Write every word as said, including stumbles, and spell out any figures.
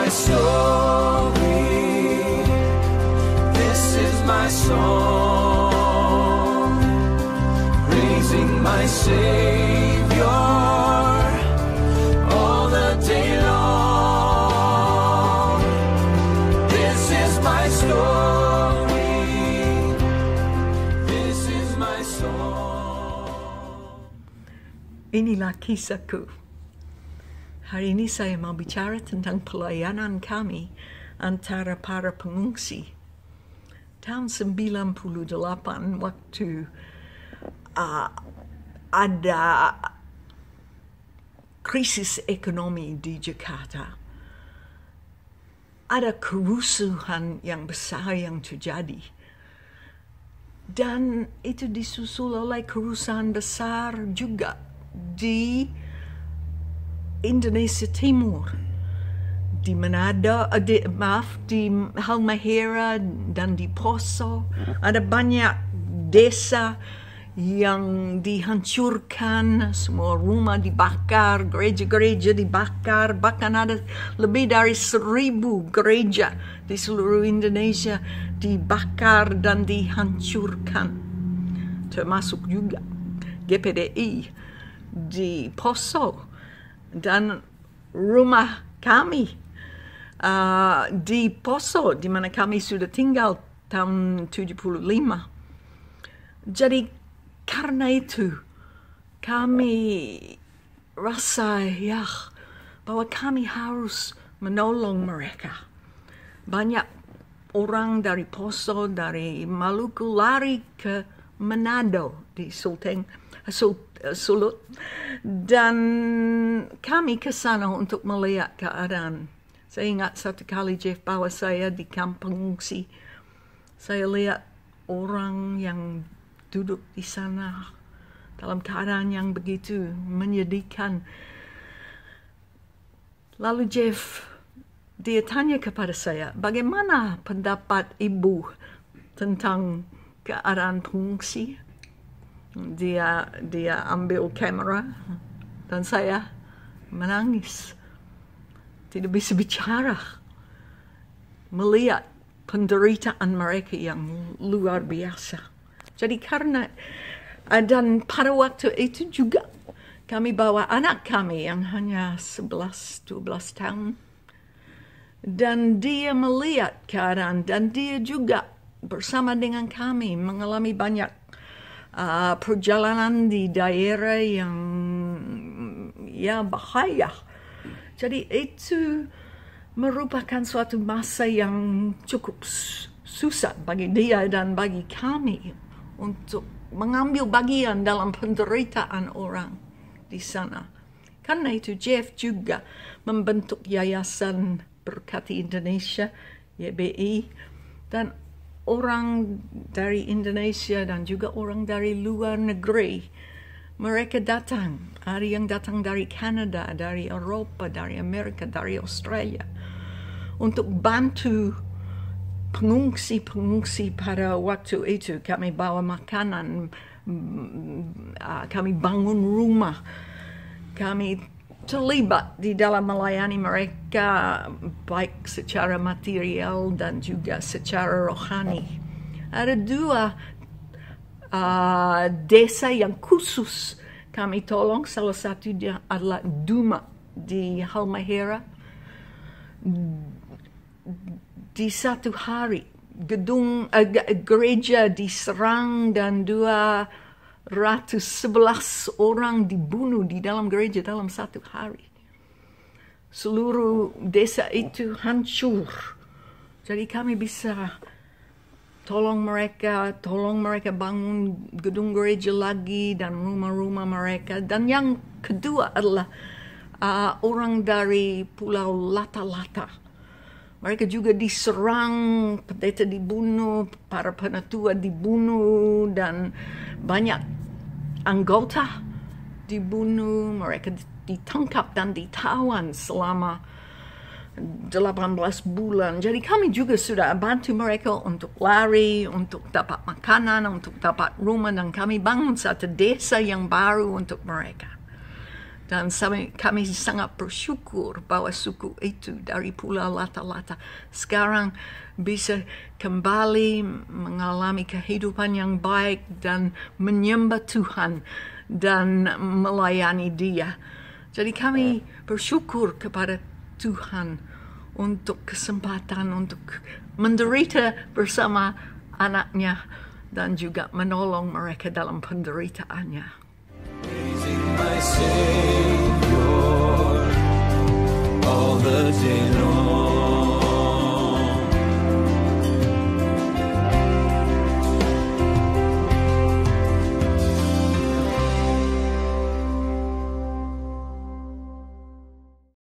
story. This is my song, praising my Savior all the day long. This is my story. This is my song. Inilah kisahku. Hari ini saya mau bicara tentang pelayanan kami antara para pengungsi. Tahun sembilan puluh delapan waktu uh, ada krisis ekonomi di Jakarta. Ada kerusuhan yang besar yang terjadi. Dan itu disusul oleh kerusuhan besar juga di Indonesia Timur, di Manado, uh, di, maaf, di Halmahera dan di Poso. Ada banyak desa yang dihancurkan, semua rumah dibakar, gereja-gereja dibakar, bahkan ada lebih dari seribu gereja di seluruh Indonesia dibakar dan dihancurkan. Termasuk juga G P D I di Poso. Dan rumah kami uh, di Poso, di mana kami sudah tinggal tahun tujuh puluh lima. Jadi karena itu kami rasa ya bahwa kami harus menolong mereka. Banyak orang dari Poso, dari Maluku lari ke Manado di Sulteng, Sulut, dan kami ke sana untuk melihat keadaan. Saya ingat satu kali Jeff bawa saya di kamp pengungsi. Saya lihat orang yang duduk di sana dalam keadaan yang begitu menyedihkan. Lalu Jeff, dia tanya kepada saya, bagaimana pendapat ibu tentang keadaan pengungsi? Dia dia ambil kamera dan saya menangis. Tidak bisa bicara. Melihat penderitaan mereka yang luar biasa. Jadi karena dan pada waktu itu juga kami bawa anak kami yang hanya sebelas dua belas tahun. Dan dia melihat keadaan dan dia juga bersama dengan kami mengalami banyak Uh, perjalanan di daerah yang ya bahaya. Jadi itu merupakan suatu masa yang cukup susah bagi dia dan bagi kami untuk mengambil bagian dalam penderitaan orang di sana. Karena itu Jeff juga membentuk Yayasan Berkati Indonesia, Y B I, dan orang dari Indonesia dan juga orang dari luar negeri, mereka datang. Ada yang datang dari Kanada, dari Eropa, dari Amerika, dari Australia, untuk bantu pengungsi-pengungsi pada waktu itu. Kami bawa makanan, kami bangun rumah, kami terlibat di dalam melayani mereka baik secara material dan juga secara rohani. Ada dua uh, desa yang khusus kami tolong. Salah satunya adalah Duma di Halmahera. Di satu hari gedung uh, gereja diserang dan dua ratus sebelas orang dibunuh di dalam gereja dalam satu hari. Seluruh desa itu hancur. Jadi kami bisa tolong mereka, tolong mereka bangun gedung gereja lagi dan rumah-rumah mereka. Dan yang kedua adalah uh, orang dari Pulau Lata-Lata. Mereka juga diserang, pendeta dibunuh, para penatua dibunuh, dan banyak anggota dibunuh. Mereka ditangkap dan ditawan selama delapan belas bulan. Jadi kami juga sudah bantu mereka untuk lari, untuk dapat makanan, untuk dapat rumah, dan kami bangun satu desa yang baru untuk mereka. Dan kami sangat bersyukur bahwa suku itu dari Pulau Lata-Lata sekarang bisa kembali mengalami kehidupan yang baik dan menyembah Tuhan dan melayani Dia. Jadi kami bersyukur kepada Tuhan untuk kesempatan untuk menderita bersama anaknya dan juga menolong mereka dalam penderitaannya. Praising my Savior all the day long.